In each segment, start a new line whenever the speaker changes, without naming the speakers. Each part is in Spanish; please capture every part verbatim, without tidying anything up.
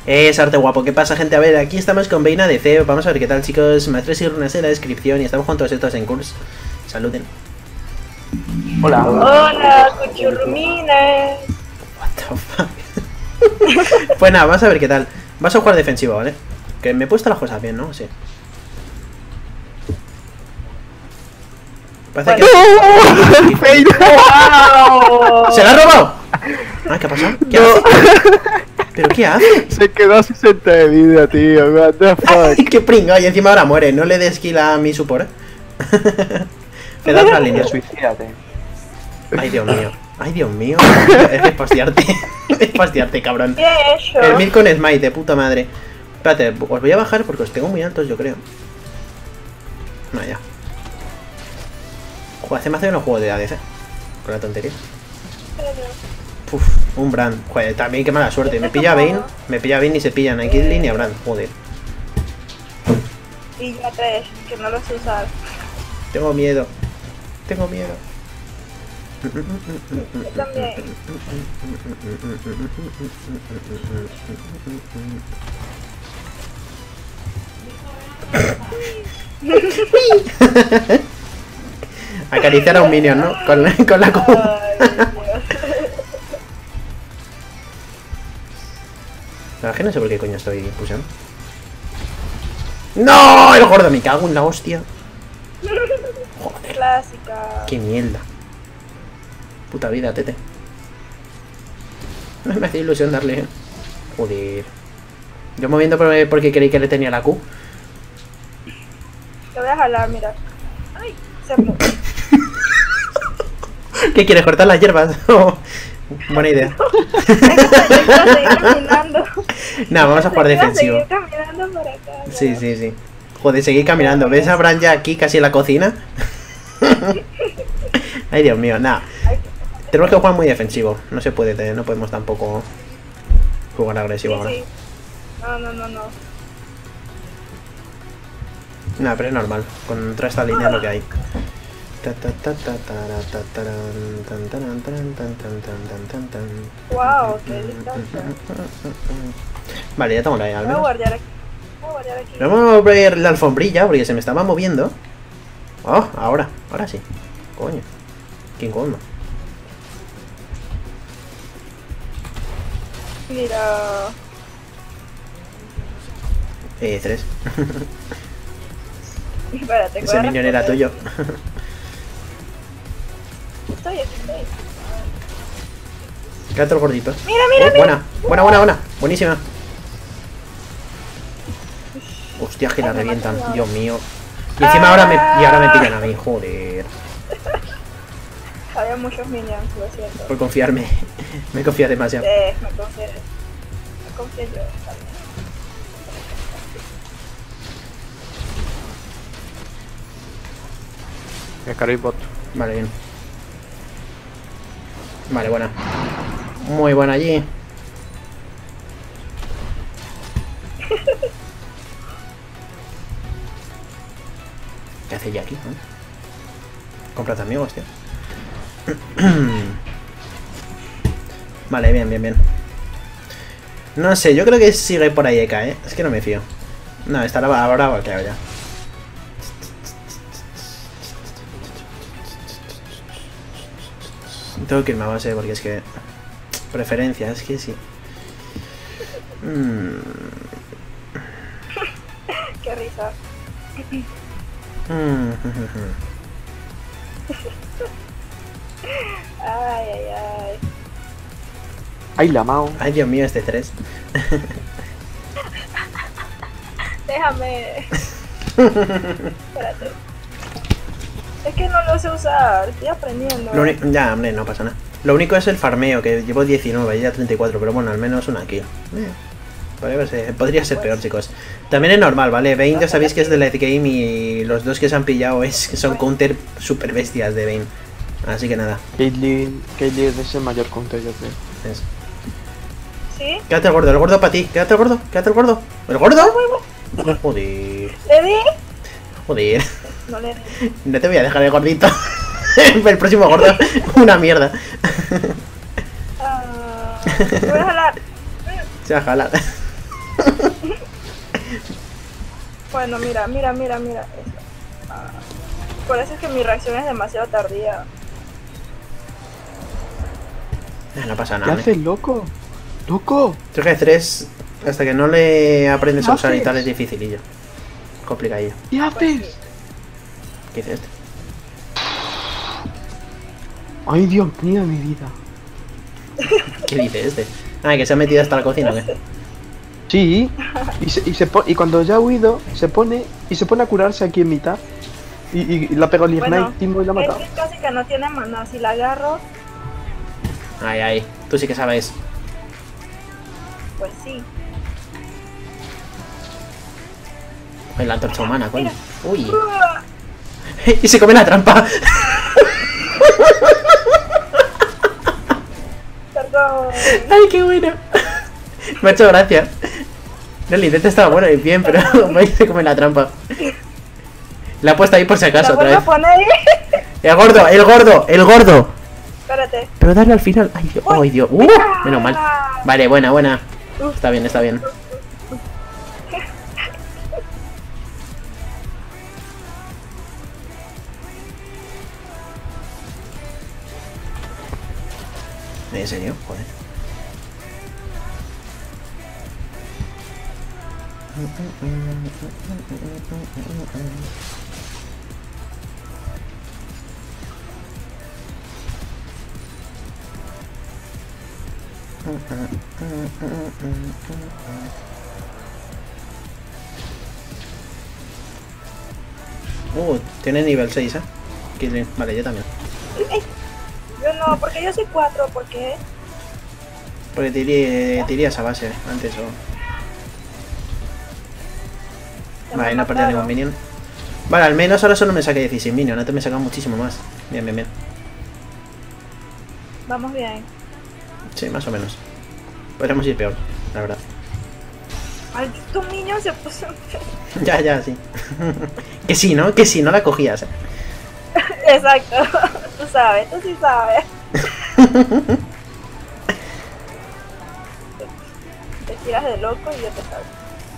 Es arte guapo. ¿Qué pasa, gente? A ver, aquí estamos con Vayne A D C. Vamos a ver qué tal, chicos. Maestres y runas en la descripción. Y estamos juntos estos en curso. Saluden.
Hola.
Hola, cuchurrumines.
What the fuck. Pues nada, vamos a ver qué tal. Vas a jugar defensivo, ¿vale? Que me he puesto las cosas bien, ¿no? Sí. Parece que...
¡Wow!
¡Se la ha robado! Ah, ¿qué ha pasado? ¿Qué
No.
hace? ¿Pero qué hace?
Se quedó a sesenta de vida, tío. What the fuck.
¡Qué pringa! Y encima ahora muere. No le des kill a mi support. Me da otra línea.
Suicídate.
Ay, Dios mío. Ay, Dios mío. Es de fastiarte. Es de fastiarte, cabrón.
¿Qué he hecho?
El mid con smite, de puta madre. Espérate, os voy a bajar porque os tengo muy altos, yo creo. Vaya. Joder, hace más de unos juegos de A D C. Con la tontería. Uf, un Brand. Joder, también qué mala suerte. Me pilla Vayne, me pilla Vayne y se pillan a Caitlyn y a Brand. Joder.
Y ya tres, que no los sé usar.
Tengo miedo. Tengo miedo.
Yo también.
Acariciar a un minion, ¿no? Con la, con la Q.
Ay, Dios.
La verdad es que no sé por qué coño estoy pusheando. ¡No! El gordo, me cago en la hostia. Joder,
Clásica.
qué mierda. Puta vida, tete. No me hace ilusión darle. Joder. Yo moviendo por- porque creí que le tenía la Q.
Te voy a jalar, mira. Ay, se mu-
¿Qué quieres? ¿Cortar las hierbas? Oh, buena idea.
Es que yo quiero seguir caminando.
Nah, vamos a jugar
Yo quiero
defensivo.
seguir caminando por acá.
Sí, sí, sí. Joder, seguir caminando. ¿Ves a Bran ya aquí casi en la cocina? Ay, Dios mío, nada. Tenemos que jugar muy defensivo. No se puede, te- no podemos tampoco jugar
Sí,
agresivo ahora.
sí. No, no, no, no.
Nada, pero es normal. Contra esta línea es lo que hay. Ta, ta, ta, ta, tara, ta, taran, tan, taran, taran, tan, tan, tan, tan, tan, tan.
Wow, qué distancia.
Vale, ya tengo la E al
Voy a
menos.
guardar aquí. Voy a guardar aquí.
Vamos a ver la alfombrilla porque se me estaba moviendo. Oh, ahora, ahora sí. Coño. ¿Quién coño?
Mira.
Eh, tres.
Espérate,
Ese minion era tuyo.
Estoy, aquí estoy.
Quédate el gordito.
Mira, mira,
Oh,
mira.
buena, buena, buena, buena. Buenísima. Hostia, que la
Ay, me
revientan.
matan.
Dios mío. Y encima ahora me, y ahora me pillan a mí. Joder.
Había muchos minions, lo siento.
Por confiarme. Me confía demasiado.
Eh, me confié. Me confié yo. también.
Me cargué bot.
Vale, bien. Vale, buena. Muy buena allí. ¿Qué hace ya aquí? ¿No? Cómprate amigos, tío. Vale, bien, bien, bien. No sé, yo creo que sigue por ahí Eka, ¿eh? Es que no me fío. No, estará ahora volteado ya. Tengo que irme a base porque es que... Preferencia, es que sí. Mm.
Qué risa.
Mm.
Ay, ay, ay.
Ay, la Mao.
Ay, Dios mío, este tres.
Déjame. Espérate. Es que no lo sé usar. Estoy aprendiendo.
Lo uni- ya, hombre, no pasa nada. Lo único es el farmeo, que llevo diecinueve y ya treinta y cuatro, pero bueno, al menos una kill. Eh, podría ser, podría ser peor, chicos. También es normal, ¿vale? Vayne ya sabéis que es de late game y los dos que se han pillado es que son counter super bestias de Vayne. Así que nada,
Caitlyn, Caitlyn es el mayor counter, yo creo.
es.
¿Sí?
Quédate el gordo, el gordo para ti, quédate el gordo, quédate el gordo. ¿El gordo? Joder,
¿Le di?
joder.
No le di.
No te voy a dejar el gordito. El próximo gordo, una mierda.
Ah, voy a jalar.
Se va a jalar.
Bueno, mira, mira, mira, mira. Eso. Ah, por eso es que mi reacción es demasiado tardía.
Ah, no pasa
¿Qué
nada.
haces, loco? ¡Loco!
Creo que tres, hasta que no le aprendes a
¿Qué
usar y tal, es
haces?
dificilillo. Complicadillo.
¿Qué haces?
¿Qué dices este?
Ay, Dios mío, mi vida.
¿Qué dice este? Ah, que se ha metido hasta la cocina, ¿o qué?
Sí, y, se, y, se po- y cuando ya ha huido, se pone y se pone a curarse aquí en mitad. Y, y, y la pega el Ignite
Bueno,
Timbo y la ha matado.
es que casi que no tiene maná. Si la agarro,
Ay, ay, tú sí que sabes.
pues sí.
Ay, la antorcha humana, coño. Uy.
¡Uah!
Y se come la trampa.
Perdón.
Ay, qué bueno. Me ha hecho gracia. No, el intento estaba bueno y bien, pero se come la trampa. La ha puesto ahí por si acaso
¿La
otra
vuelvo
vez.
a poner?
El gordo, el gordo, el gordo.
Espérate.
Pero darle al final. Ay, Dios. Ay, Dios. Uh, menos mal. Vale, buena, buena. Está bien, está bien. ¿En serio? Joder. Uh, tiene nivel seis, ¿eh? Kitlin. Vale, yo también.
Ay, yo no, porque yo soy cuatro, ¿por qué?
Porque te iría, te irías a base antes o...
Ya me
Vale, no he perdido
mataron.
ningún minion. Vale, al menos ahora solo me saqué dieciséis minions. Antes me sacaba muchísimo más. Bien, bien, bien.
Vamos bien.
Sí, más o menos. Podríamos ir peor, la verdad.
Maldito niño se puso enfermo.
Ya, ya, sí. Que sí, ¿no? Que sí, no la cogías. ¿eh?
Exacto. Tú sabes, tú sí sabes. Te tiras de loco y yo te salgo.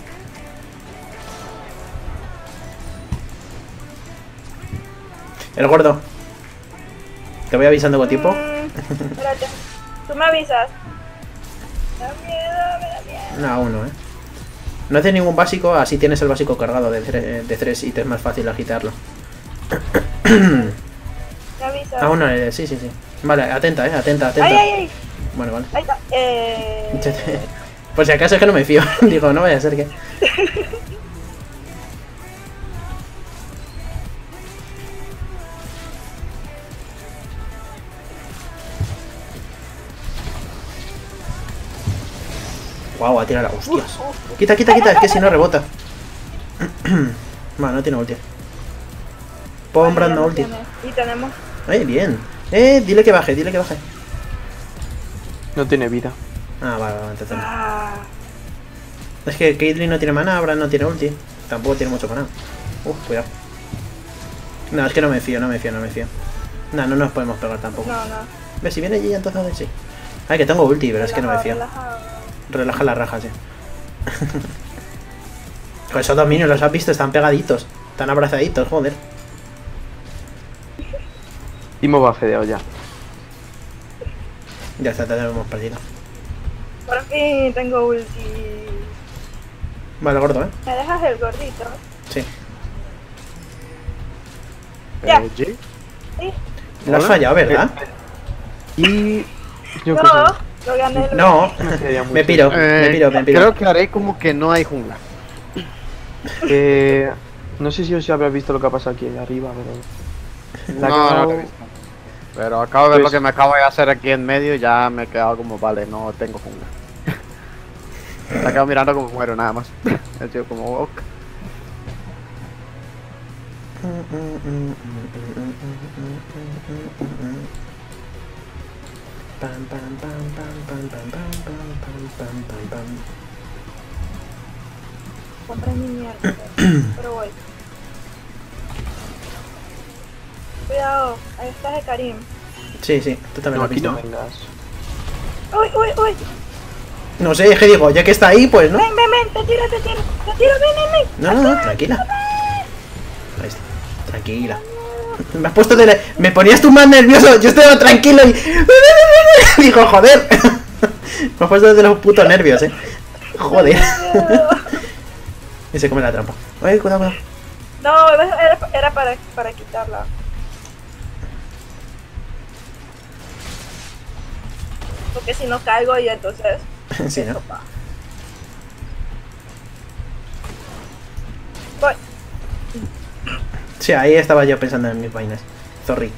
El gordo. Te voy avisando con tiempo.
Mm, espérate. Tú me avisas. Me da miedo, me da miedo.
No, aún no, ¿eh? No hace ningún básico, así tienes el básico cargado de, tre- de tres y te es más fácil agitarlo.
Me avisas.
Aún no, eh, sí, sí, sí. Vale, atenta, eh, atenta, atenta.
Ay, ay, ay.
Bueno, vale.
Ahí está. Eh...
Por si acaso es que no me fío. Digo, no vaya a ser que... Guau, a tirar a hostias. Quita, quita, quita, es que si no rebota. Bueno, no tiene ulti. Pon
Bueno, ya
Brando
no
ulti.
tiene. Y tenemos...
Ay, bien. Eh, dile que baje, dile que baje.
No tiene vida.
Ah, vale, vale, entonces no.
Ah,
Es que Caitlyn no tiene mana, Brand no tiene ulti. Tampoco tiene mucho mana. Uf, cuidado. No, es que no me fío, no me fío, no me fío. No, no nos podemos pegar tampoco.
no, no.
Ve, si viene allí, entonces sí. Ay, que tengo ulti, pero es que no me
Relajado,
fío.
relajado.
Relaja la raja, sí. Pues esos dos minions los has visto, están pegaditos. Están abrazaditos, joder.
Timo va fedeado ya.
Ya está, te hemos perdido.
Por fin tengo ulti.
Vale, gordo, ¿eh?
¿Me dejas el gordito?
Sí.
Ya.
Eh, G.
Sí.
Lo has
Hola.
fallado, ¿verdad?
Y... Yo
No,
creo
lo gané. lo
No,
que me quedaría mucho.
me piro, me
Eh,
piro, me piro.
Creo que haré como que no hay jungla.
Eh, no sé si os habréis visto lo que ha pasado aquí arriba, pero... La ha
No, no
cagado-
lo he visto. Pero acabo de ver
Pues-
lo que me acabo de hacer aquí en medio y ya me he quedado como, vale, no tengo jungla. Me he quedado mirando como muero nada más. He sido como, ok.
Pam, pam, pam, pam, pam, pam, pam, pam, pam, pam, pam, pam.
Compré mi mierda. Pero voy. Cuidado, ahí está de Karim.
Sí, sí, tú también
No,
lo has
aquí
visto.
no vengas.
Uy, uy, uy.
No sé, es que digo, ya que está ahí, pues no.
Ven, ven, ven, te tiro, te tiro, te tiro, ven, ven, ven.
No, no, no, tranquila. Ahí está, tranquila. Me has puesto de... Me ponías tú más nervioso, yo estaba tranquilo y... Digo, joder. Me has puesto de los putos nervios, eh. Joder. Y se come la trampa. Ay, cuidado, cuidado.
No, era, era para, para quitarla. Porque si no caigo y entonces...
Sí, ¿no?
Voy.
Sí, ahí estaba yo pensando en mis vainas. Sorry.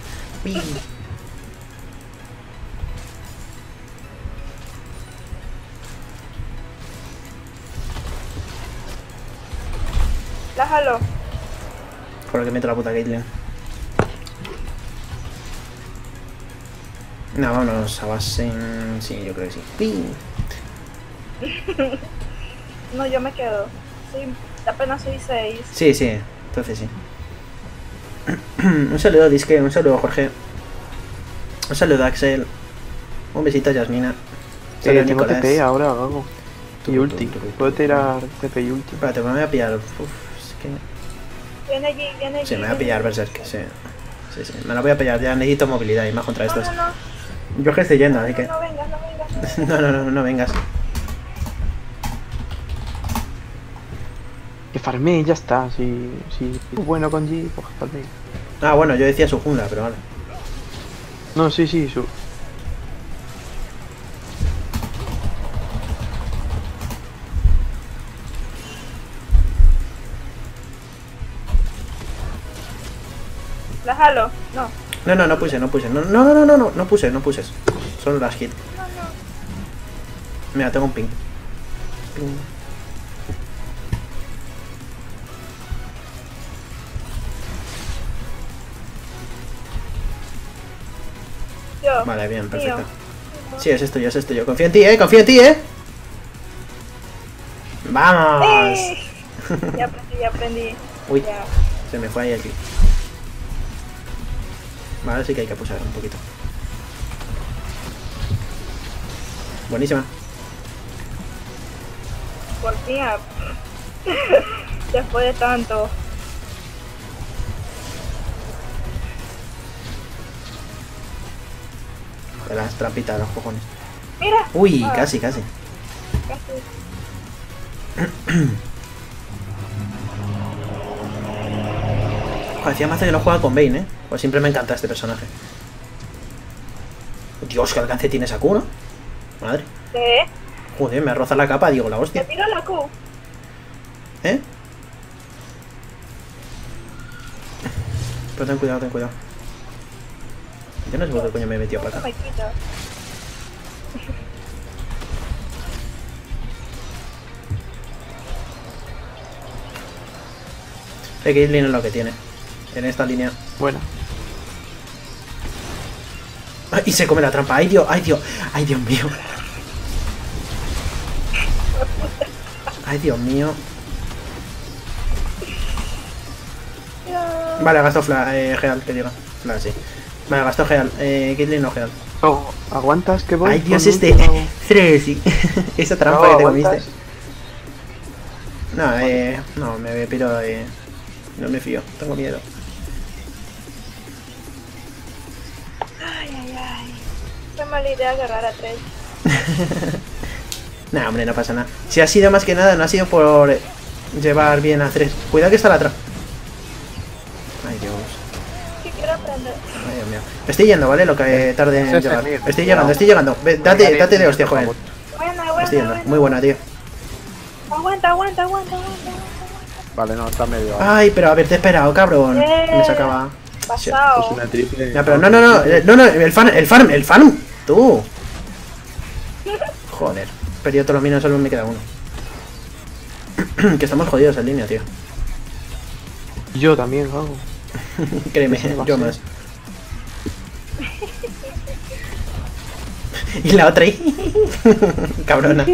La jalo.
Por lo que meto la puta Caitlyn. No, vámonos a base en... Sí, yo creo que sí. ¡Ping!
No, yo me quedo. Sí, apenas soy seis.
Sí, sí, entonces sí. Un saludo, Disque, un saludo, Jorge. Un saludo, Axel. Un besito a Yasmina.
Eh,
Saludo,
tengo
Nicolás.
T P ahora, hago.
Tu,
Y
tu,
ulti.
tu, tu,
Puedo
tu.
tirar T P y ulti.
Espérate, me voy a pillar. Uf, es que...
Viene allí, viene allí.
Sí, me voy a
viene
pillar
allí.
Berserk, sí. Sí, sí, me la voy a pillar, ya necesito movilidad y más contra
No,
estos.
no, no.
Yo es que estoy yendo, así que...
No vengas, no vengas. No vengas.
No, no, no, no vengas.
Que farmee, ya está. Si, si es bueno con G, pues farmee.
Ah, bueno, yo decía su jungla, pero vale.
No, sí, sí, su.
La jalo. No.
No, no, no puse, no puse. No, no, no, no, no, no, no puse, no puses. Solo las hit.
No, no.
Mira, tengo un ping. Ping.
Yo.
Vale, bien, perfecto.
Mío.
Sí, es esto yo, es esto yo. Confío en ti, eh, confío en ti, eh. ¡Vamos!
¡Eh! Ya aprendí, ya aprendí.
Uy,
Ya.
se me fue ahí el clic. Vale, sí que hay que pulsar un poquito. Buenísima.
Por fin. ah. Después de tanto.
De las trampitas, los cojones.
Mira.
Uy,
Ah,
casi, casi.
casi.
Joder, hacía mazo que no juega con Vayne, eh. Pues siempre me encanta este personaje. Dios, qué alcance tiene esa Q, ¿no? Madre.
¿Qué?
Joder, me roza la capa, digo, la
Te
hostia.
tiro la Q.
¿Eh? Pero ten cuidado, ten cuidado. Yo no sé por qué coño me he metido para
No
acá.
me quita.
Eh, Caitlyn es lo que tiene. En esta línea.
Bueno.
¡Ay! Y se come la trampa. ¡Ay, Dios! ¡Ay, Dios! ¡Ay, Dios mío! ¡Ay, Dios mío!
Ya.
Vale, gastó Fla, eh, Geal, que diga. Fla, sí. Vale, gastó Geal. Eh, Caitlyn no Geal.
Oh, ¿aguantas que voy?
¡Ay, Dios,
con
este!
ulti o-
Thresi. Esa trampa
No,
que te
¿aguantas?
comiste. No, eh. No, me piro de. No me fío, tengo miedo.
Ay, ay, ay. Qué mala idea agarrar a tres.
Nah, hombre, no pasa nada. Si ha sido más que nada, no ha sido por eh, llevar bien a tres. Cuidado que está la atrás. Ay, Dios.
¿Qué quiero aprender?
Ay, Dios mío. Estoy yendo, ¿vale? Lo que tarde en
Sí, sí,
llegar.
sí.
Estoy llegando, estoy llegando. Ve, Date, date de hostia, joven.
Buena, buena,
Estoy yendo.
buena.
Muy buena, tío.
Aguanta, aguanta, aguanta, aguanta.
Vale, no, está medio.
Ay, pero haberte esperado, cabrón.
Eh.
Me sacaba.
Pasado.
Es una triple.
Ya, pero no, no, no. eh, No, no, el farm, el farm, el farm. Tú. Joder. Pero yo todos los minos solo me queda uno. Que estamos jodidos en línea, tío.
Yo también hago.
Créeme,
Eso va a
yo
ser.
más. Y la otra ahí. Cabrona.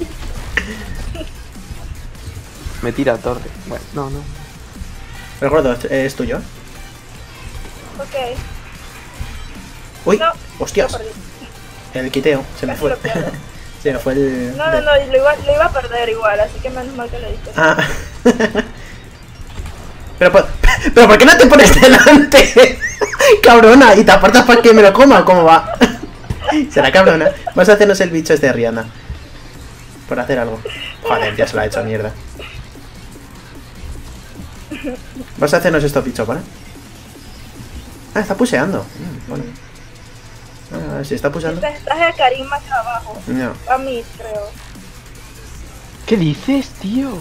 Me tira torre. Bueno, no, no.
El gordo es tuyo.
Ok.
Uy,
No,
hostias.
lo perdí.
El quiteo, se me
Casi
fue.
lo pierdo.
Sí, fue el...
No, no, no, lo iba, lo iba a perder igual, así que menos mal que le diste.
Ah. pero, por- pero ¿por qué no te pones delante? Cabrona, y te apartas para que me lo coma, ¿cómo va? Será cabrona. Vas a hacernos el bicho este de Rihanna. Por hacer algo. Joder, ya se lo ha hecho mierda. Vas a hacernos estos bichos, ¿vale? Ah, está puseando. Mm, bueno. Ah, si está puseando.
Estás de Karim más abajo.
No.
A mí, creo.
¿Qué dices, tío?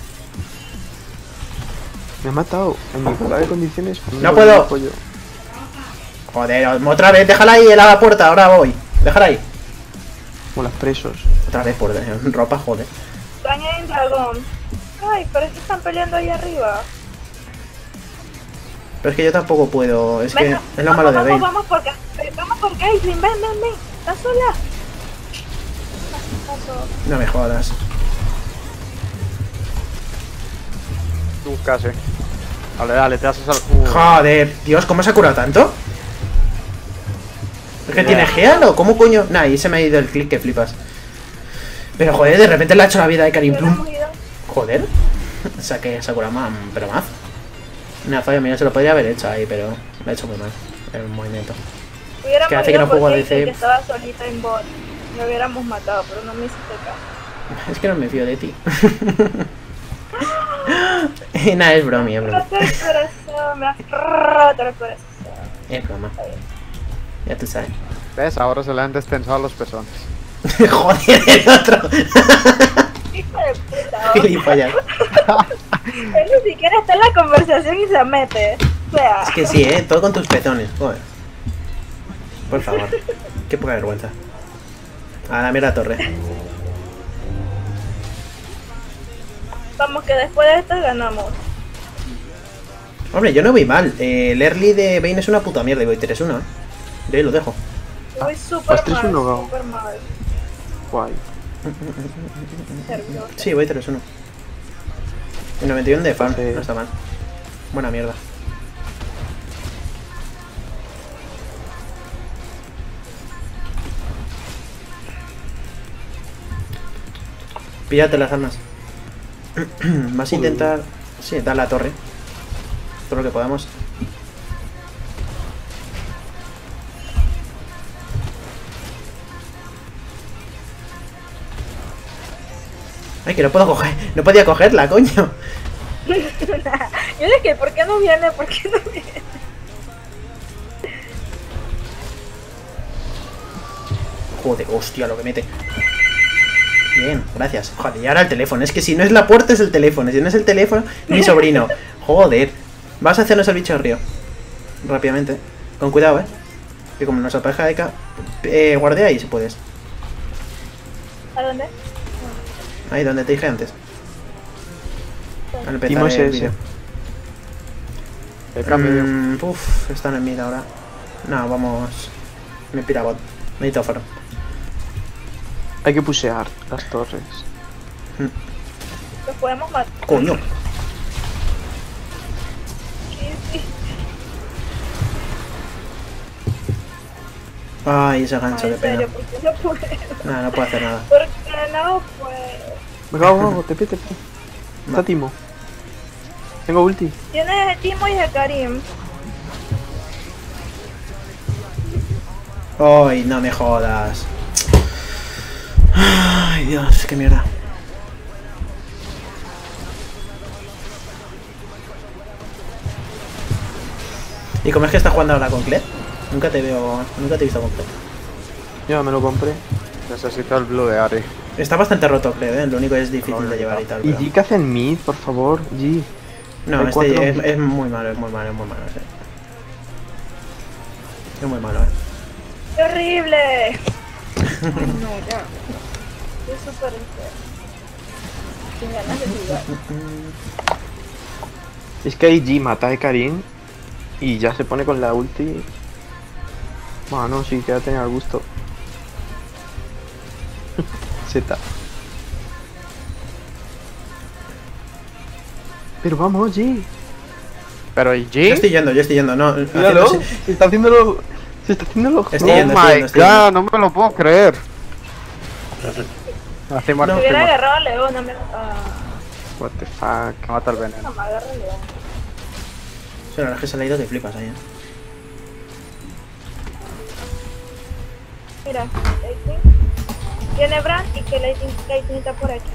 Me ha matado en mi igualdad de condiciones.
No puedo.
Pollo.
Joder, otra vez, déjala ahí en la puerta, ahora voy. Déjala ahí.
Como las presos.
Otra vez por ropa, joder.
Están en dragón. Ay, pero es que están peleando ahí arriba.
Pero es que yo tampoco puedo, es que
Venga,
es lo malo de
vamos,
Bane.
vamos por Ga- vamos por Caitlyn, ven, ven, ven. ¿Estás sola?
No me jodas.
Tú casi. Dale, dale, te haces al. Uh,
Joder, Dios, ¿cómo se ha curado tanto? ¿Es que tiene Geal o cómo coño? Nah, ahí se me ha ido el click que flipas. Pero joder, de repente le ha hecho la vida de Karim Plum.
Hubiéramos ido-
Joder. O sea que se ha curado más, pero más. Nah, fallo mío, se lo podría haber hecho ahí, pero lo ha hecho muy mal. El movimiento.
hubiéramos
que hace
ido
que no
por
juego a
Caitlyn,
D C.
que estaba solita en bot. Me hubiéramos matado, pero no me hiciste caso.
Es que no me fío de ti. Y nada, es bromi, es
Me
broma.
roto el corazón, me has roto el corazón.
Es broma. Ya tú sabes.
¿Ves? Ahora se le han destensado los pezones.
Joder, el otro.
Hijo de puta.
Gilipollas.
Él ni siquiera está en la conversación y se mete. O sea,
Es que sí, eh, todo con tus pezones, joder. Por favor. Qué poca vergüenza. A la mierda torre.
vamos que después de esto ganamos.
Hombre, yo no voy mal. Eh, el early de Bane es una puta mierda y voy tres uno, eh. Yo ahí lo dejo.
Voy súper
vas tres
mal,
uno, Gao.
súper mal.
Guay.
Sergio.
Sí, voy tres uno. Y noventa y uno de farm,
Sí.
no está mal. Buena mierda. Píllate las armas. Vas a intentar... Sí, dar la torre. Todo lo que podamos. Ay, que no puedo coger. No podía cogerla, coño.
Yo dije, ¿por qué no viene? ¿Por qué no viene?
Joder, hostia, lo que mete. Bien, gracias. Joder, y ahora el teléfono. Es que si no es la puerta, es el teléfono. Si no es el teléfono, mi sobrino. Joder. Vas a hacernos el bicho de río. Rápidamente. Con cuidado, eh. Que como nos apareja de acá. Eh, guardea ahí si puedes.
¿A dónde?
Ahí donde te dije antes. Al empezar
Timos
el
ese.
vídeo.
El cambio de-
Mm, uf, están en mid ahora. No, vamos. Me pira bot. Necesito faro.
Hay que pusear las torres.
Los podemos matar.
Coño.
Sí, sí.
Ay, ese gancho,
Ay,
qué
en
pena.
serio, ¿por qué no puedo?
Nada, no puedo hacer nada.
¿Por qué no puedo?
Venga, vamos, vamos, tepe, tepe. Está
Va.
Timo. Tengo ulti.
Tienes el Timo y el Karim.
Ay, no me jodas. Ay, Dios, qué mierda. ¿Y cómo es que está jugando ahora con Kled? Nunca te veo, nunca te he visto con Kled.
Ya me lo compré.
Necesito el blue de Ari.
Está bastante roto Kled, ¿eh? Lo único es difícil
No,
de
no,
llevar
no.
y tal.
Y
Pero...
G que hacen mid, por favor. G.
No,
hay cuatro-
este es, es muy malo, es muy malo, es muy malo. Sí. Es muy malo, eh.
¡Qué horrible! Ay, no, ya. Estoy súper enfermo. Sin ganas de jugar.
Es que ahí G mata a Karim y ya se pone con la ulti. Bueno, sí, que ya tenía el gusto. Z. Pero vamos, G.
Pero ¿y
Yo
G?
estoy yendo, yo estoy yendo, no.
Míralo.
haciendo-
Se está haciendo lo. Se está haciendo lo.
Estoy
Oh
yendo,
my
estoy yendo, estoy
god,
yendo.
no me lo puedo creer. Estoy muerto,
Si
estoy
hubiera
muerto.
agarrado a León, no me. Ah,
What the fuck.
Me mata el veneno.
no me agarra a León.
Sí, la verdad es que se le ha ido que flipas ahí, ¿eh?
Mira, Lightning. Tiene Bran y que Lightning, Lightning está por aquí.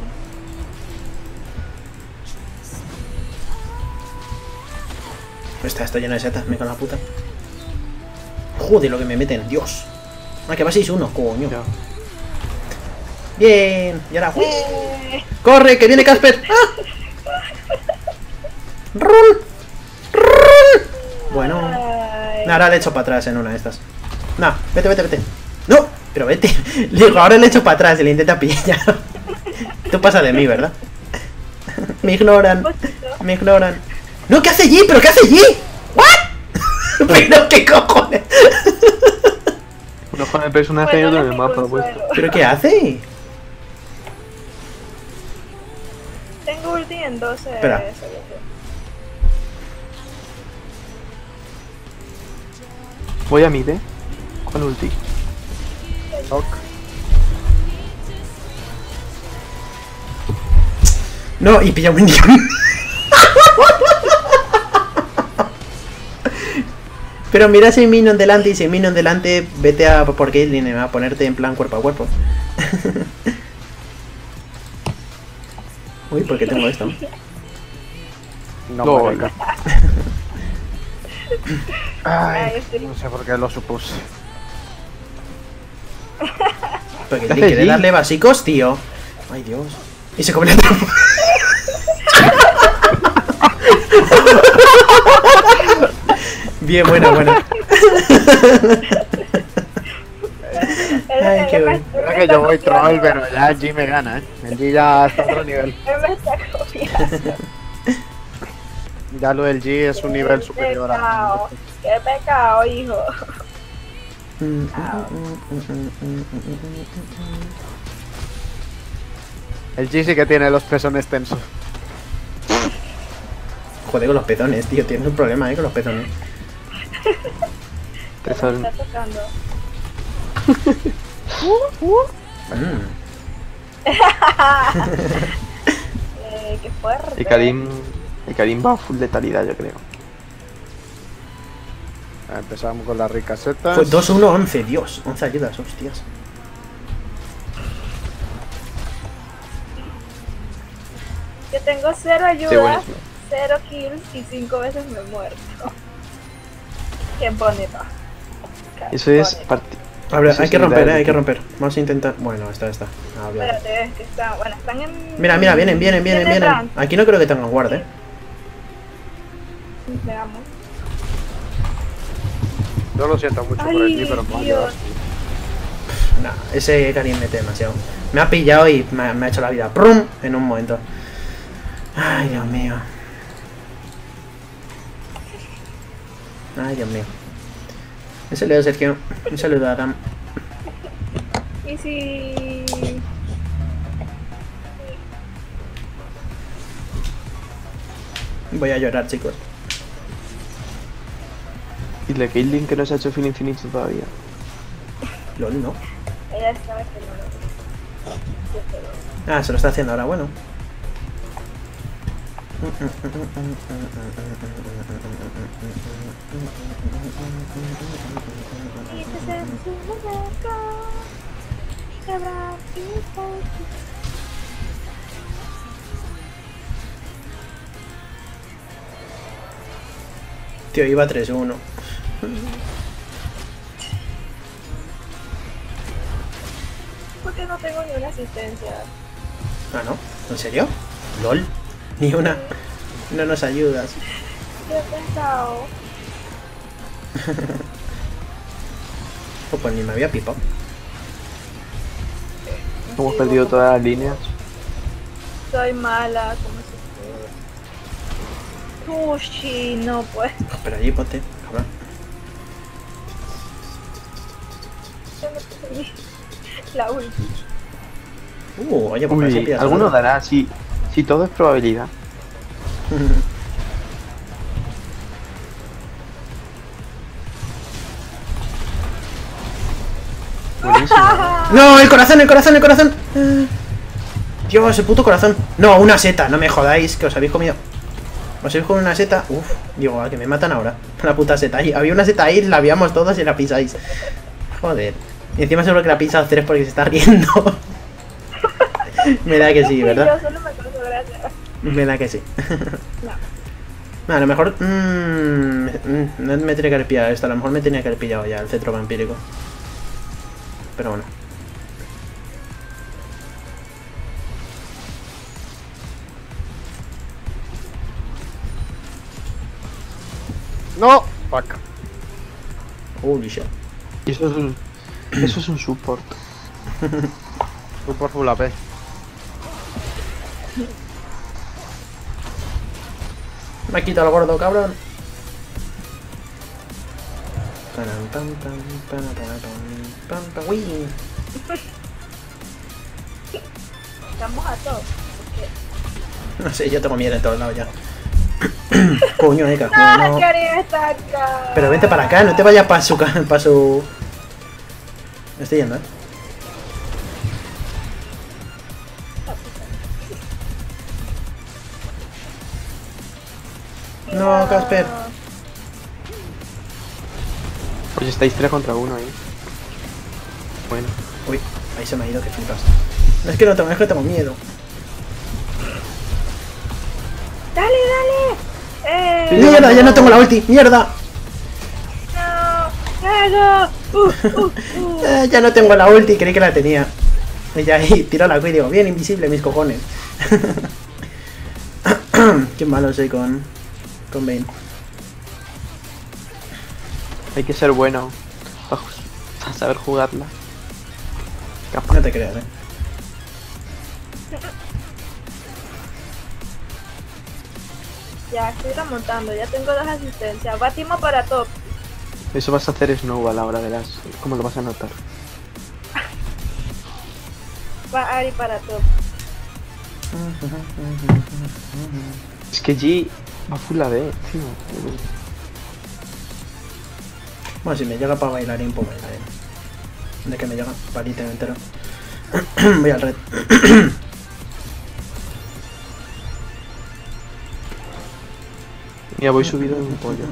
Está, está lleno de setas, me cago en la puta. Joder, lo que me meten, Dios. Ah, que va seis uno, coño.
Ya.
Bien, y ahora. ¡uy!
Eh,
¡Corre, que viene Casper! ¡Ah! ¡Run! ¡Run! Bueno.
ay.
Ahora le echo para atrás en una de estas. No, vete, vete, vete. ¡No! Pero vete. Le digo, ahora le echo para atrás y le intenta pillar. Tú pasa de mí, ¿verdad? Me ignoran. Me ignoran. No, ¿qué hace allí? ¿Pero qué hace allí? ¿What? Pero qué cojones.
Uno con el personaje y
Bueno,
otro en
no
el
me
mapa
consuelo.
puesto.
¿Pero qué hace?
Tengo ulti en doce.
Espera.
segundos.
Voy a mid, eh. Con ulti.
Ok.
No, y pilla un minion. Pero mira si hay minion delante y si hay minion delante, vete a por Caitlyn, a ponerte en plan cuerpo a cuerpo. Uy, ¿por qué tengo esto?
No,
No,
marica.
Ay,
Ay,
estoy-
No sé por qué lo supuse.
Porque
¿Qué hace
quiere
allí?
darle básicos, tío. Ay, Dios. Y se come la trampa. Bien, buena, buena. Ay, qué bueno.
Él me
Creo que
está
yo voy troll,
copiando.
pero ya el G me gana, eh. El G ya está a otro nivel.
Él me está copiando.
Ya lo del G es un nivel
Qué
superior a.
pecado. Qué pecado, hijo.
El G sí que tiene los pezones tensos.
Joder con los pezones, tío. Tienes un problema, eh, con los pezones.
te
Me
sal-
está tocando.
Mm.
Eh, qué fuerte.
Y Karim. Y Karim va a full letalidad, yo creo.
Empezamos con las ricas setas.
Fue dos uno once, Dios. once ayudas, hostias.
Yo tengo cero ayudas,
Sí, buenísimo.
cero kills y cinco veces me he muerto. Qué bonito. Qué
Eso es
bonito.
parti-
A ver,
Eso
hay
es
que romper,
nivel
eh, hay que
de-
romper. Vamos a intentar. Bueno, esta, esta. Ah, bien.
Espérate, que está, bueno, están en...
Mira, mira, vienen, vienen, vienen,
Tiene
vienen.
Bran.
Aquí no creo que tengan guard, eh.
Veamos.
Yo lo siento mucho por el
Ay,
G, pero no
Dios.
ayudas.
Nah, ese Karim mete demasiado. Me ha pillado y me, ha- me ha hecho la vida ¡prum! En un momento. Ay, Dios mío. Ay, Dios mío. Un saludo, Sergio. Un saludo, Adam.
Y si...
Voy a llorar, chicos.
Y la Caitlyn que no se ha hecho fin infinito todavía.
LOL, no.
Ella sabe que no lo... Yo sé.
Ah, se lo está haciendo ahora, bueno.
Y te sientes un muñeco, te abrazo.
Tío, iba tres uno.
Porque no tengo ni una asistencia.
Ah, ¿no? ¿En serio? LOL. Ni una. No nos ayudas.
Yo he pensado...
Oh, pues ni me había pipado.
Hemos
Sí,
perdido
como-
todas las líneas.
Soy mala, como si... Sushi, no pues.
Pero allí ponte, cabrón.
Yo no tengo ni la ulti.
Uh, oye, pues parece
Uy,
pirata.
alguno dará, si, si todo es probabilidad.
¡Ah!
Buenísimo.
¡No! ¡El corazón, el corazón, el corazón! Eh, Dios, el puto corazón. No, una seta, no me jodáis, que os habéis comido. Os habéis comido una seta. Uf, digo, a que me matan ahora. La puta seta ahí. Había una seta ahí, la habíamos todos y la pisáis. Joder. Y encima seguro que la pisa a Ceres porque se está riendo. Me da que sí, ¿verdad?
Yo solo me causó gracia.
Me da que sí.
No.
A lo mejor... Mmm, no me tenía que haber pillado esto. A lo mejor me tenía que haber pillado ya el cetro vampírico. Pero bueno.
No. Fuck.
Holy shit.
Y eso es un, eso es un support.
Tú por full A P.
Me ha quitado el gordo, cabrón. Pam, pam, pam, pam, pam, pam, pam, uy.
Estamos a todos.
No sé, yo tengo miedo en todos lados ya. Coño, Eka,
¡Ah,
no.
Karim está acá!
Pero vente para acá, no te vayas para su... para su... Me estoy yendo, eh. No, Casper.
Pues estáis tres contra uno ahí. Bueno.
Uy, ahí se me ha ido, que flipas. No es que no tengo, es que tengo miedo.
¡Dale, dale! ¡Eh!
¡Mierda! ¡Ya no tengo la ulti! ¡Mierda!
¡No! ¡Hago! ¡Uh, uh, uh!
Eh, ya no tengo la ulti, creí que la tenía. Y ya ahí tiro la Q y digo, bien invisible, mis cojones. Qué malo soy con... con Vayne.
Hay que ser bueno para, para saber jugarla. Capaz.
No te creas, eh.
Ya estoy remontando, ya tengo dos asistencias. Batimos para top.
Eso vas a hacer Snowball ahora, verás. ¿Cómo lo vas a notar?
Va Ari para top.
Es que G va full A D, tío.
Bueno, si me llega para bailarín, pues bailarín. De que me llega, palito entero. Voy al red.
Mira, voy subido en un pollo.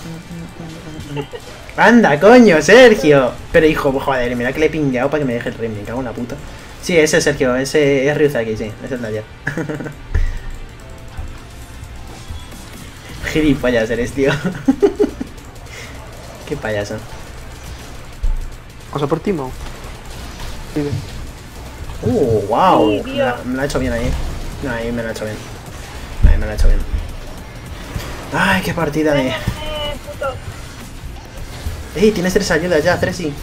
¡Anda, coño, Sergio! Pero hijo, joder, mira que le he pingueado para que me deje el ring, me cago en la puta. Sí, ese es Sergio, ese es Ryuzaki, sí, ese es el de ayer. Gilipollas eres, tío. Qué payaso.
Vamos a por Timo. Sí, ven.
Uh, wow.
Sí,
Me
tío.
la, me la ha hecho bien ahí. No, ahí me la ha hecho bien. Ahí me la ha hecho bien. Ay, qué partida de...
Eh, puto.
¡Ey! Tienes tres ayudas ya, tres sí.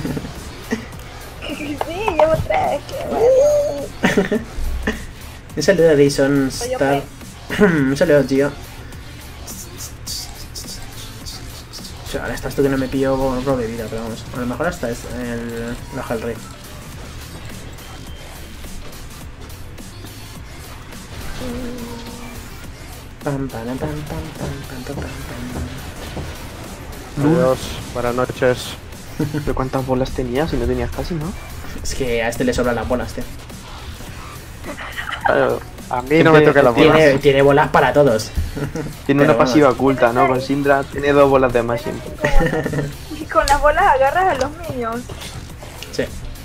Sí, llevo tres. Qué bueno.
Un saludo a Jason
Oye,
Star. Un saludo, tío. Ahora estás tú que no me pillo robo de vida, pero vamos. A lo mejor hasta es el... baja el rey. Pam, pam, pam, pam, pam, pam, pam, pam.
Adiós, buenas noches.
¿Pero cuántas bolas tenías? Si no tenías casi, ¿no?
Es que a este le sobran las bolas, tío.
Claro.
A mí no me toque la bola.
Tiene, tiene bolas para todos.
Tiene
Pero
una pasiva
vamos.
oculta, ¿no? Con Syndra tiene dos bolas de más siempre.
Y con las bolas agarras a los minions.
Sí.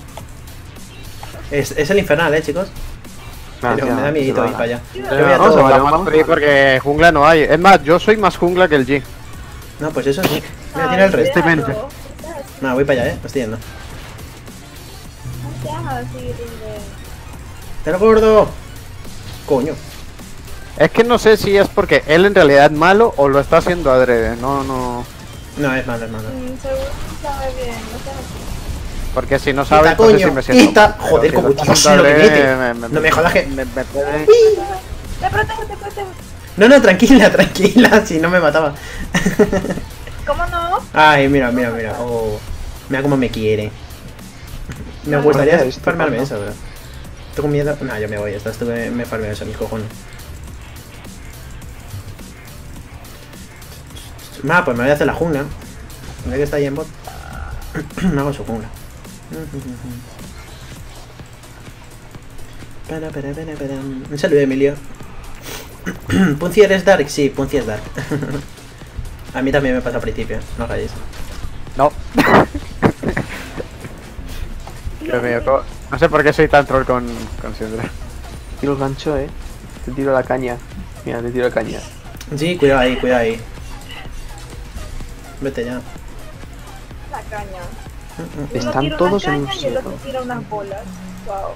Es, es el infernal, eh, chicos.
Ah,
Pero
ya,
me da
se
miedito
va.
ir para allá.
Yo
Yo voy a
vamos
todo.
a ver,
Vamos
vamos.
a ir porque jungla no hay. Es más, yo soy más jungla que el G.
No, pues eso sí. Mira,
Ay,
tiene el resto.
déjalo.
vente.
No, voy para allá, eh. Lo estoy yendo.
No seas así, Rinde.
¡El gordo! Coño.
Es que no sé si es porque él en realidad es malo o lo está haciendo adrede. No, no.
No, es malo, es malo.
Mm, seguro no sabe bien, no seas así.
Porque si no sabe,
Quita,
entonces
coño,
sí me siento
quita.
mal. Pero
Joder,
si
como
lo está
Dios,
haciendo
lo que
adrede,
mete. No me jodas que-
Me, me puede-
Te protejo, te protejo.
No, no, tranquila, tranquila. Si no me mataba.
¿Cómo no?
Ay, mira, mira, mira. Oh, mira cómo me quiere. Me
No,
gustaría
no, esto,
farmearme
no.
eso, bro. Tengo miedo. No, yo me voy. Estás tú que me farmeo eso, mis cojones. Ah, pues me voy a hacer la jungla. Mira que está ahí en bot. Me hago su jungla. Para, para, para, para. Un saludo, Emilio. ¿Punci eres Dark? Sí, Punci es Dark. A mí también me pasa al principio, no rayes.
No. Dios mío, co- no sé por qué soy tan troll con, con Syndra.
Tiro el gancho, eh. Te tiro la caña. Mira, te tiro la caña.
Sí, cuidado ahí, cuidado ahí. Vete ya.
La caña. Uno
Están
tira
todos
una
en un
caña y el otro
sitio.
tira unas bolas. Wow.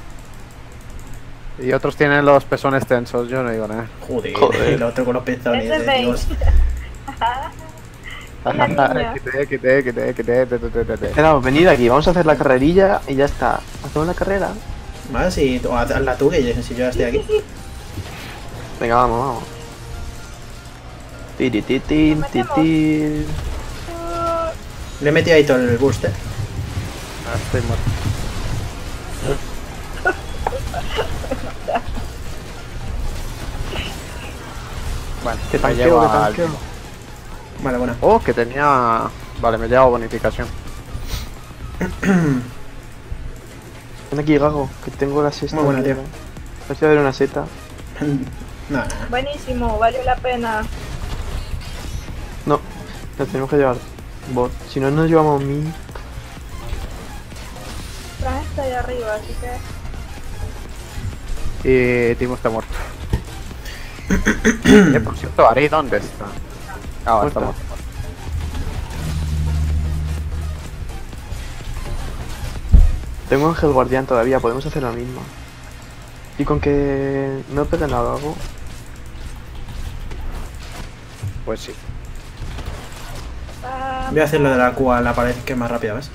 Y otros tienen los pezones tensos, yo no digo nada.
Joder,
Joder.
el otro con los pezones,
Ese
eh,
veis.
Dios.
La niña.
Quité, quité, quité, quité, te, te, te, te, te.
Espera, venid aquí, vamos a hacer la carrerilla y ya está. ¿Hacemos la carrera?
Más y o hazla tú, que yo- si yo ya estoy aquí.
Venga, vamos, vamos. Tirititín, titín.
Le he metido ahí todo el boost, eh.
Ah, estoy muerto. Bueno,
Que
me
tanqueo,
llevo
que
al-
tanqueo.
Vale, bueno.
Oh, que tenía... Vale, me llevo bonificación.
Ven aquí, Gago, que tengo la sexta.
Muy buena, tío.
A ver si va a haber una seta.
No, no.
Buenísimo, valió la pena.
No, la tenemos que llevar bot. Si no, nos llevamos mi.
Tras está ahí arriba, así que.
Y Timo está muerto. eh, por cierto, Ari, ¿dónde está? Ah, está
Muerto.
muerto.
Tengo Ángel Guardián todavía, podemos hacer la misma. Y con que no peguen a Gago.
Pues sí.
Ah,
Voy a hacer lo de la Q a la pared, que es más rápida, ¿ves?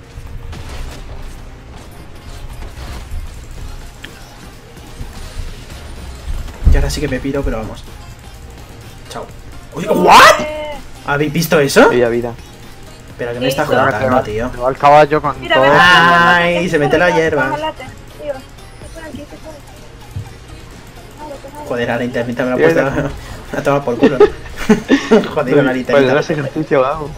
Y ahora sí que me piro, pero vamos. Chao. Uy, ¿what?
eh,
¿Habéis visto eso?
Bella vida.
Pero que me está
Cuidado,
jugando, tío.
Me va el caballo con
Mira,
todo.
ven,
Ay,
ven, ven,
se mete la
ven,
hierba.
bájalate, tío. Estoy aquí, estoy aquí. Jálate, jálate.
Joder, a la internita me la he
Bien.
puesto a tomar por culo. Joder, con la
Pues
internita.
no ejercicio, Gago.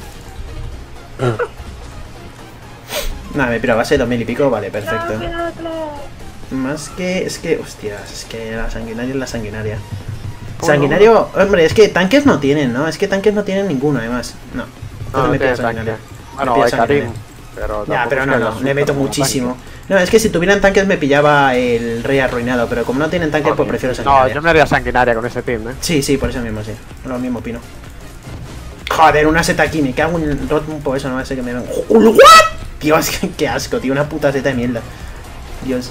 Nada, me piro a base de dos mil y pico, vale, perfecto.
Cuidado, cuidado, cuidado.
Más que, es que, hostias, es que la sanguinaria es la sanguinaria.
¿Cómo
Sanguinario, hombre, es que tanques no tienen, ¿no? Es que tanques no tienen ninguno, además. No.
No,
Entonces
no
me pido
tiene
sanguinaria.
tanque.
Me
Bueno,
pido
hay
sanguinaria.
Karim. Pero
Ya,
tampoco
pero
es
no,
que
no,
lo
le
super
meto
como
muchísimo.
tanque.
No, es que si tuvieran tanques me pillaba el rey arruinado, pero como no tienen tanques, pues prefiero
No,
sanguinaria.
yo me haría sanguinaria con ese team, eh.
Sí, sí, por eso mismo, sí. Lo mismo opino. Joder, una seta aquí, me cago en Rotmpo, eso no va a ser que me ven. ¿What? Dios, qué, qué asco, tío, una puta seta de mierda. Dios.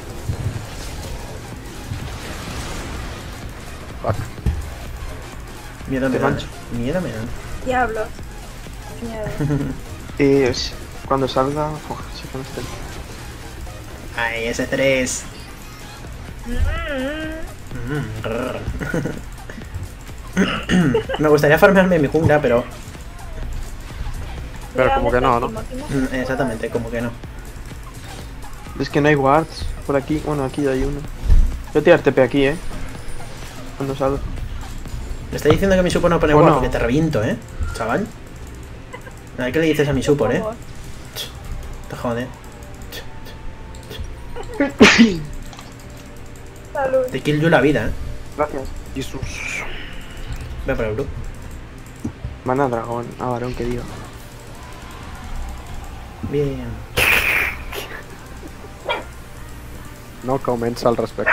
Fuck.
Miedo me
Te
dan.
mancho.
Miedo me dan.
Diablos. Miedo.
Y es- cuando salga. Uf, sí que no esté.
Ay, ese tres.
Mm,
Mm, grrr. Me gustaría farmearme mi jungla, pero
Pero
mira
como
dónde
que no,
está
¿no?
Timo, Timo.
mm, exactamente, como que no.
Es que no hay wards por aquí. Bueno, aquí hay uno. Voy a tirar T P aquí, eh. Cuando salga.
Le está diciendo que mi support no pone
¿O
ward
no?
porque te reviento, ¿eh? Chaval. A ver qué le dices a mi support, ¿eh?
Por
Te jode.
Salud.
Te kill you la vida, ¿eh?
Gracias.
Jesús.
Ve por el blue.
Mana dragón. Ah, varón, que digo.
Bien.
No comments al respecto.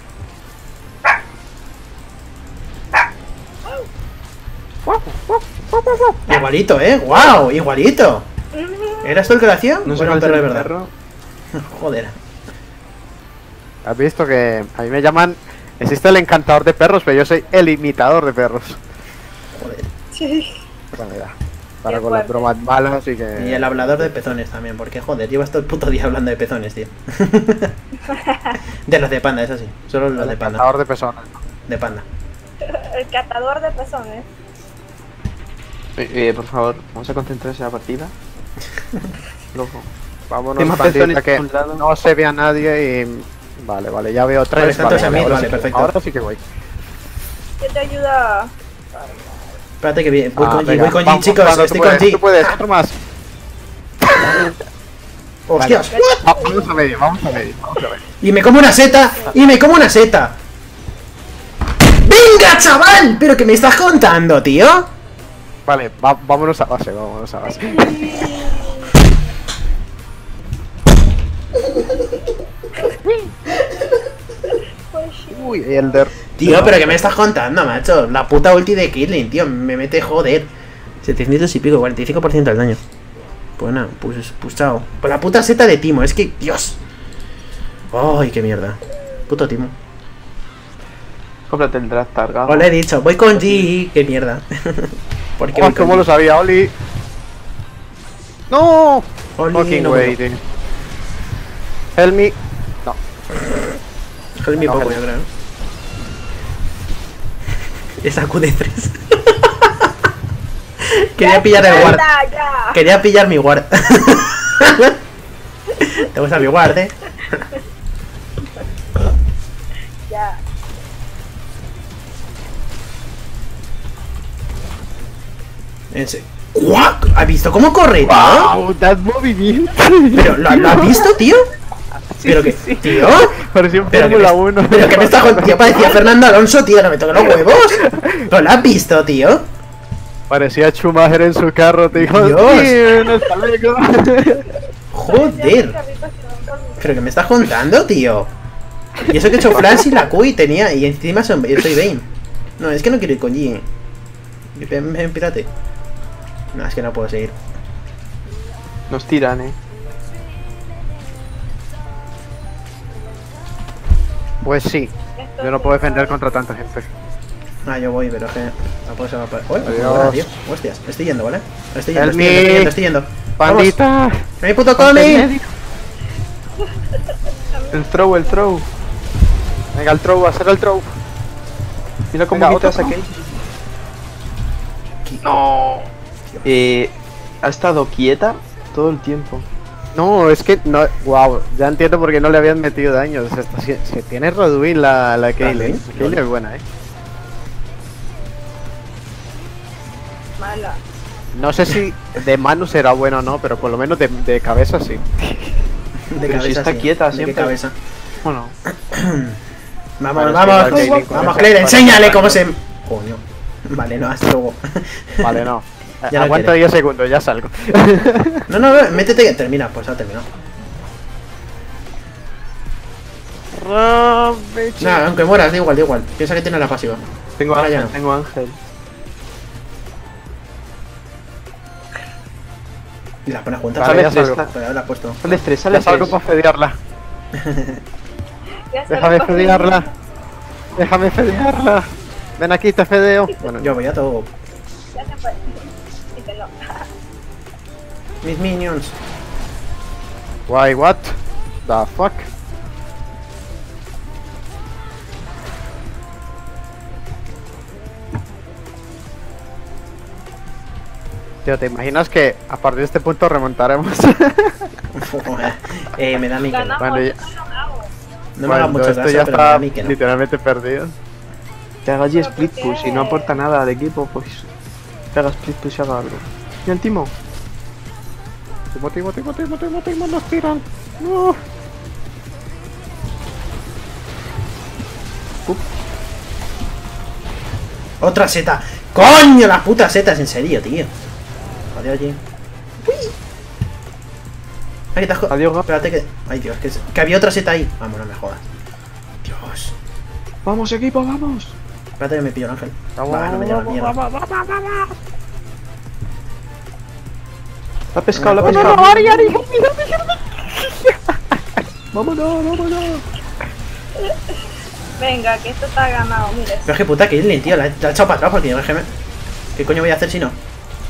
Igualito, ¿eh? ¡Wow! Igualito. ¿Eras tú el que lo hacía?
No
¿O
sé
era
cuál
un perro de
es el
verdad?
perro.
Joder.
¿Has visto que a mí me llaman... Existe el encantador de perros, pero yo soy el imitador de perros.
Joder.
Sí.
Bueno, ya. Para
Qué
con las
fuerte.
bromas malas y que...
Y el hablador de pezones también, porque joder, llevas todo el puto día hablando de pezones, tío. De los de panda, eso sí. Solo los
El
de panda.
encantador de personas.
De panda.
El catador de pezones.
Eh, eh, por favor, vamos a concentrarse en la partida. Loco.
Vámonos,
Hay más
pandita,
pezones
que
por un lado.
no se ve a nadie y... Vale, vale, ya veo
Vale,
tres.
están todos en mid,
ahora
vale,
sí que-
perfecto.
Ahora sí que voy.
¿Qué te ayuda?
Espérate que vi- voy
Ah,
con G,
venga,
voy con G,
vamos,
chicos,
Pablo, tú
estoy
puedes,
con G.
Tú puedes, otro más.
¡Hostias!
Va- Vamos a medio, vamos a medio, vamos a medio.
Y me como una seta. Y me como una seta. ¡Venga, chaval! ¿Pero qué me estás contando, tío?
Vale, va- vámonos a base, vámonos a base. Uy, Elder.
Tío, ¿pero qué me estás contando, macho? La puta ulti de Killing, tío. Me mete joder. setecientos y pico, cuarenta y cinco por ciento del daño. Pues nada, pues, pues chao. Pues la puta seta de Timo, es que, Dios. Ay, qué mierda. Puto Timo.
Cómprate el draft targado.
Os lo he dicho, voy con G. Qué mierda. ¿Por qué
Oh,
voy con
¿cómo
G?
lo sabía, Oli? ¡No!
Oli,
Fucking
no
way,
puedo.
tío. Help me. No.
Joder, mi
No,
poco,
Helmi.
yo creo. Esa Q de tres. Quería pillar el guard.
Ya, ya.
Quería pillar mi guard. ¿Te gusta mi guard, eh?
Ya.
En serio. ¡Guau! ¿Has visto cómo corre, tío?
¡Wow! ¡That movimiento!
Pero, ¿lo, lo has visto, tío? Pero que, tío.
Parecía un
Pero que
Fórmula
me,
uno.
pero que me está con- tío, parecía Fernando Alonso, tío, no me toque los huevos. ¿Pero lo has visto, tío?
Parecía Schumacher en su carro, te dijo.
Dios.
"Sí, no está loco".
Joder. ¿Pero que me estás contando, tío? Y eso que he hecho Flash y la Q y tenía. Y encima son, yo soy Bane. No, es que no quiero ir con G. Ven, ven, pirate. No, es que no puedo seguir.
Nos tiran, eh.
Pues sí, yo no puedo defender contra tanta gente.
Ah, yo voy, pero es que no puedo ser para. ¡Uy!
Adiós.
Tío. Hostias, estoy yendo, ¿vale? Estoy yendo,
Help
estoy yendo, estoy
me.
yendo, estoy yendo. ¡Vamos!
¡Pandita!
¡Mi puto Comi!
El throw, el throw.
Venga, el throw, hacer el throw.
Mira cómo
Venga,
quitas
otro
a Kate.
No.
Eh, ha estado quieta todo el tiempo.
No, es que no. Wow, ya entiendo por qué no le habían metido daño. Se, está- se- se tiene Roduin la, la Kayle. Kayle es buena, eh.
Mala.
No sé si de mano será bueno o no, pero por lo menos de, de cabeza sí.
De
Pero si está quieta
¿De qué
siempre.
cabeza?
Bueno.
Vamos,
Vale,
vamos,
sí, vale,
vamos,
Kayle,
vamos,
con
Claire,
eso.
enséñale cómo se. Coño. Vale, no, hasta luego.
Vale, no.
Ya no
Aguanta
quiere.
diez segundos, ya salgo.
No, no, no, métete que termina, pues ha terminado. Nada, aunque mueras, da igual, da igual. Piensa que tiene la pasiva.
Tengo
Ahora ya
ángel,
no.
tengo ángel.
Y la pone juntas.
Vale,
Sale
ya
tres,
salgo.
Pero la has puesto.
sale tres, sale
Ya salgo
tres.
para fedearla.
Ya se
Déjame
lo cogí.
fedearla. Déjame fedearla. Ven aquí, te fedeo. Bueno,
Yo voy a todo.
Ya se fue. Dice no.
Mis minions.
why, what? The fuck? Tío, ¿te imaginas que a partir de este punto remontaremos?
eh, me da a mí que no.
Ganamos,
Bueno, ya-
no ganamos.
No me hagas
Cuando
mucho
esto
caso,
ya
pero me da a
está
mí que no.
literalmente perdido.
Que haga G
¿Pero
split
por
push y
qué?
no aporta nada al equipo, pues. Que haga split push y haga algo. Mira el Timo.
Timo, Timo, Timo, Timo, Timo, Timo, nos tiran. No.
Otra seta. ¡Coño! Las putas setas, en serio, tío. Adiós, Jim. Uy. Ay, que te has co-
Adiós, Gap.
Espérate que. Ay, Dios, que, es- que había otra seta ahí. Vamos, no me jodas. Dios.
Vamos, equipo, vamos.
Espérate que me pillo el ángel.
Vamos,
Va, no me lleva
vamos,
mierda.
vamos, vamos, vamos, vamos.
La ha pescado, la ha
No, no,
pescado.
no,
Ari, Ari, help me, help me, help me.
Vámonos, vámonos.
Venga, que esto está ganado, mire.
Pero es que puta que Isling, tío. La, he- la he echado para atrás porque yo me. ¿Qué coño voy a hacer si no?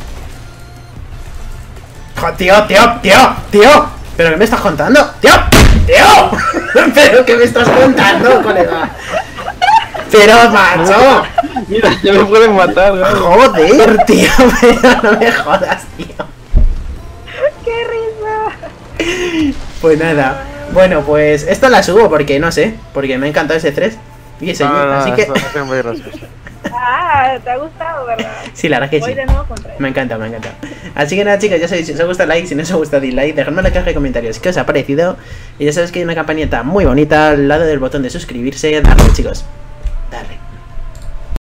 Jo, tío, tío, tío, tío. ¿Pero qué me estás contando? ¡Tío! ¡Tío! ¿Pero qué me estás contando, colega? ¡Pero, macho!
Mira, ya me pueden matar, ¿no?
¡Joder, tío! Pero no me jodas, tío.
¡Qué risa!
Pues nada. Bueno, pues esta la subo porque no sé. Porque me ha encantado ese tres y ese
No, no, no,
así que.
eso- eso es muy gracioso.
Ah, te ha gustado, ¿verdad?
Sí, la verdad que
Voy
sí.
de nuevo contra él.
Me encanta, me encanta. Así que nada, chicos, ya sabéis, si os ha gustado like, si no os ha gustado dislike, dejadme en la caja de comentarios qué os ha parecido. Y ya sabéis que hay una campanita muy bonita al lado del botón de suscribirse. Darle, chicos. Darle.